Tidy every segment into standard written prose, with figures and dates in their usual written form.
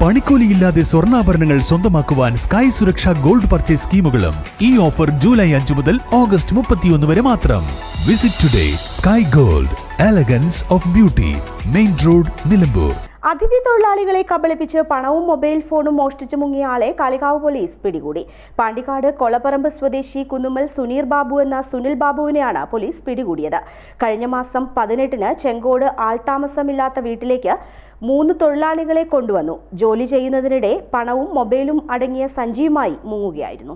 പണിക്കൂലിയില്ലാതെ സ്വർണ്ണാഭരണങ്ങൾ സ്വന്തമാക്കുവാൻ Sky Suraksha gold purchase സ്കീമുകളും. ഈ ഓഫർ ജൂലൈ 5 മുതൽ ഓഗസ്റ്റ് 31 വരെ മാത്രം. Visit today Sky gold, elegance of beauty, main road, Nilambur. അതിഥി തൊഴിലാളികളെ കബളിപ്പിച്ച് പണവും മൊബൈൽ ഫോണും മോഷ്ടിച്ചു മുങ്ങിയ ആളെ കാളികാവ് പോലീസ് പിടികൂടി. പാണ്ടിക്കാട് കൊളപ്പറമ്പ് സ്വദേശി കുന്നുമ്മൽ സുനീർ ബാബു എന്ന സുനിൽ ബാബുവിനെയാണ് പോലീസ് പിടികൂടിയത്. കഴിഞ്ഞ മാസം 18-ന് ചെങ്കോട് ആൾതാമസമില്ലാത്ത വീട്ടിലേക്ക് 3 തൊഴിലാളികളെ കൊണ്ടുവന്നു. ജോലി ചെയ്യുന്നതിനിടെ പണവും മൊബൈലും അടങ്ങിയ സഞ്ചിയുമായി മുങ്ങുകയായിരുന്നു.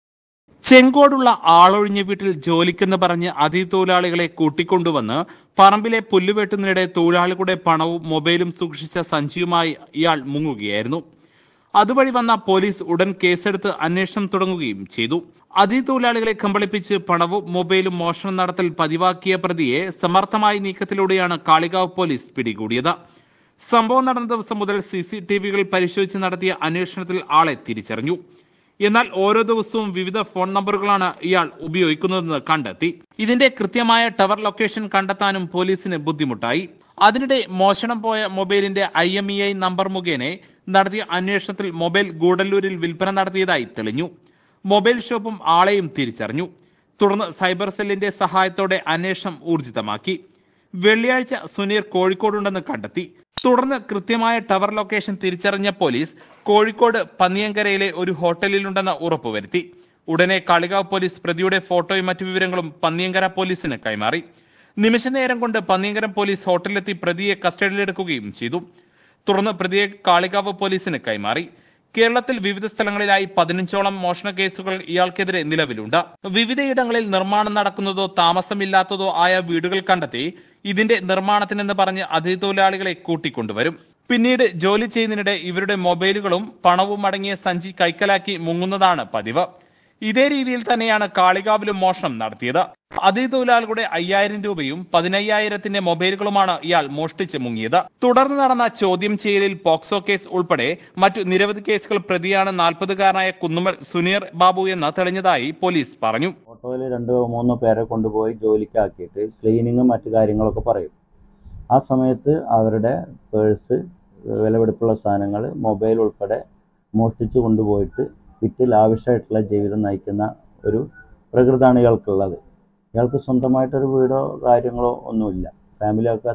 ചെങ്കോടുള്ള ആളൊഴിഞ്ഞ വീട്ടിൽ ജോലിക്കെന്ന് പറഞ്ഞ് അതിഥി തൊഴിലാളികളെ കൂട്ടിക്കൊണ്ടുവന്ന് പറമ്പിലെ പുല്ലുവെട്ടുന്നതിനിടെ തൊഴിലാളികളുടെ പണവും മൊബൈലും സൂക്ഷിച്ച സഞ്ചിയുമായി ഇയാൾ മുങ്ങുകയായിരുന്നു. അതുവഴി വന്ന പോലീസ് ഉടൻ കേസെടുത്ത് അന്വേഷണം തുടങ്ങുകയും ചെയ്തു. അതിഥി തൊഴിലാളികളെ കബളിപ്പിച്ച് പണവും മൊബൈലും മോഷണം നടത്തൽ പതിവാക്കിയ പ്രതിയെ സമർത്ഥമായ നീക്കത്തിലൂടെയാണ് കാളികാവ് പോലീസ് പിടികൂടിയത്. സംഭവം നടന്ന ദിവസം മുതൽ CCTVകൾ പരിശോധിച്ച് നടത്തിയ അന്വേഷണത്തിൽ ആളെ തിരിച്ചറിഞ്ഞു. എന്നാൽ ഓരോ ദിവസവും വിവിധ ഫോൺ നമ്പറുകളാണ് ഇയാൾ ഉപയോഗിക്കുന്നതെന്ന് കണ്ടെത്തി. ഇതിന്റെ കൃത്യമായ ടവർ ലൊക്കേഷൻ കണ്ടെത്താനും പോലീസിന് ബുദ്ധിമുട്ടായി. അതിനിടെ മോഷണം പോയ മൊബൈലിന്റെ IMEI നമ്പർ മുഖേന നടത്തിയ അന്വേഷണത്തിൽ മൊബൈൽ ഗൂഡല്ലൂരിൽ വിൽപ്പന നടത്തിയതായി തെളിഞ്ഞു. മൊബൈൽ ഷോപ്പും ആളെയും തിരിച്ചറിഞ്ഞു. തുടർന്ന് സൈബർ സെല്ലിന്റെ സഹായത്തോടെ അന്വേഷണം ഊർജിതമാക്കി. വെള്ളിയാഴ്ച സുനീർ കോഴിക്കോടുണ്ടെന്ന് കണ്ടെത്തി. തുടർന്ന് കൃത്യമായ ടവർ ലൊക്കേഷൻ തിരിച്ചറിഞ്ഞ പോലീസ് കോഴിക്കോട് പന്നിയങ്കരയിലെ ഒരു ഹോട്ടലിലുണ്ടെന്ന് ഉറപ്പുവരുത്തി. ഉടനെ കാളികാവ് പോലീസ് പ്രതിയുടെ ഫോട്ടോയും മറ്റു വിവരങ്ങളും പന്നിയങ്കര പോലീസിന് കൈമാറി. നിമിഷനേരം കൊണ്ട് പന്നിയങ്കര പോലീസ് ഹോട്ടലിലെത്തി പ്രതിയെ കസ്റ്റഡിയിലെടുക്കുകയും ചെയ്തു. തുടർന്ന് പ്രതിയെ കാളികാവ് പോലീസിന് കൈമാറി. കേരളത്തിൽ വിവിധ സ്ഥലങ്ങളിലായി 15ഓളം മോഷണ കേസുകൾ ഇയാൾക്കെതിരെ നിലവിലുണ്ട്. വിവിധയിടങ്ങളിൽ നിർമ്മാണം നടക്കുന്നതോ താമസമില്ലാത്തതോ ആയ വീടുകൾ കണ്ടെത്തി ഇതിന്റെ നിർമ്മാണത്തിനെന്ന് പറഞ്ഞ് അതിഥി തൊഴിലാളികളെ കൂട്ടിക്കൊണ്ടുവരും. പിന്നീട് ജോലി ചെയ്യുന്നതിനിടെ ഇവരുടെ മൊബൈലുകളും പണവും അടങ്ങിയ സഞ്ചി കൈക്കലാക്കി മുങ്ങുന്നതാണ് പതിവ്. ഇതേ രീതിയിൽ തന്നെയാണ് കാളികാവിലും മോഷണം നടത്തിയത്. അതിഥി തൊഴിലാളികളുടെ 5000 രൂപയും 15000ത്തിന്റെ മൊബൈലുകളുമാണ് ഇയാൾ മോഷ്ടിച്ച് മുങ്ങിയത്. തുടർന്ന് നടന്ന ചോദ്യം ചെയ്യലിൽ പോക്സോ കേസ് ഉൾപ്പെടെ മറ്റു നിരവധി കേസുകൾ പ്രതിയാണ് 40-കാരനായ കുന്നുമ്മൽ സുനീർ ബാബു എന്ന് തെളിഞ്ഞതായി പോലീസ് പറഞ്ഞു. ഓട്ടോയിൽ 2-3 പേരെ കൊണ്ടുപോയി ജോലിക്കാക്കിയിട്ട് ക്ലീനിങ്ങും മറ്റു കാര്യങ്ങളൊക്കെ പറയും. ആ സമയത്ത് അവരുടെ പേഴ്സ്, വിലപിടിപ്പുള്ള സാധനങ്ങൾ, മൊബൈൽ ഉൾപ്പെടെ മോഷ്ടിച്ചു കൊണ്ടുപോയിട്ട് വിറ്റ് ലാവിഷായിട്ടുള്ള ജീവിതം നയിക്കുന്ന ഒരു പ്രകൃതമാണ് ഇയാൾക്കുള്ളത്. ഇയാൾക്ക് സ്വന്തമായിട്ടൊരു വീടോ കാര്യങ്ങളോ ഒന്നുമില്ല. ഫാമിലിയൊക്കെ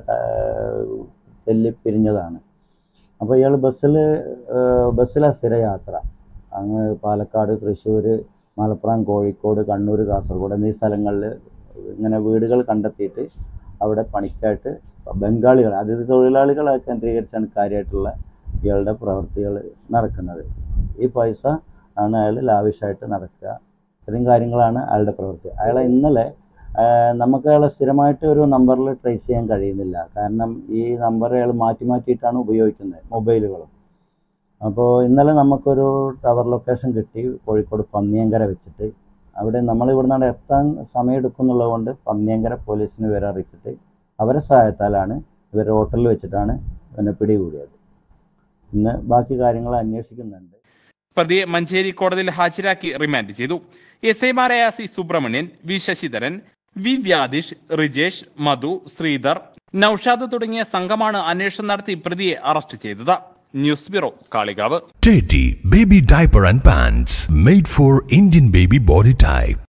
തെല്ലിപ്പിരിഞ്ഞതാണ്. അപ്പോൾ ഇയാൾ ബസ്സിലെ സ്ഥിരയാത്ര അങ്ങ് പാലക്കാട്, തൃശ്ശൂർ, മലപ്പുറം, കോഴിക്കോട്, കണ്ണൂർ, കാസർഗോഡ് എന്നീ സ്ഥലങ്ങളിൽ ഇങ്ങനെ വീടുകൾ കണ്ടെത്തിയിട്ട് അവിടെ പണിക്കായിട്ട് ബംഗാളികൾ, അതിഥി തൊഴിലാളികളെ കേന്ദ്രീകരിച്ചാണ് കാര്യമായിട്ടുള്ള ഇയാളുടെ പ്രവൃത്തികൾ നടക്കുന്നത്. ഈ പൈസ ആണ് അയാൾ ലാവിഷായിട്ട് നടക്കുക. ഇത്രയും കാര്യങ്ങളാണ് അയാളുടെ പ്രവൃത്തി. ഇന്നലെ നമുക്ക് അയാളെ സ്ഥിരമായിട്ട് ഒരു നമ്പറിൽ ട്രേസ് ചെയ്യാൻ കഴിയുന്നില്ല. കാരണം ഈ നമ്പർ അയാൾ മാറ്റിയിട്ടാണ് ഉപയോഗിക്കുന്നത്, മൊബൈലുകളും. അപ്പോൾ ഇന്നലെ നമുക്കൊരു ടവർ ലൊക്കേഷൻ കിട്ടി, കോഴിക്കോട് പന്നിയങ്കര വെച്ചിട്ട്. അവിടെ നമ്മളിവിടുന്ന് എത്താൻ സമയമെടുക്കും എന്നുള്ളതുകൊണ്ട് പന്നിയങ്കര പോലീസിന് വിവരം അറിയിച്ചിട്ട് അവരെ സഹായത്താലാണ് ഇവർ ഹോട്ടലിൽ വെച്ചിട്ടാണ് പിന്നെ പിടികൂടിയത്. ഇന്ന് ബാക്കി കാര്യങ്ങൾ അന്വേഷിക്കുന്നുണ്ട്. പ്രതിയെ മഞ്ചേരി കോടതിയിൽ ഹാജരാക്കി റിമാൻഡ് ചെയ്തു. SIമാരായ C. Subramanian, V. Sasidharan, V. വ്യാദിഷ്, Rijesh, മധു, ശ്രീധർ, നൌഷാദ് തുടങ്ങിയ സംഘമാണ് അന്വേഷണം നടത്തി പ്രതിയെ അറസ്റ്റ് ചെയ്തത്. News bureau, Kalikavu. Teddy Baby Diaper and Pants made for Indian baby body type.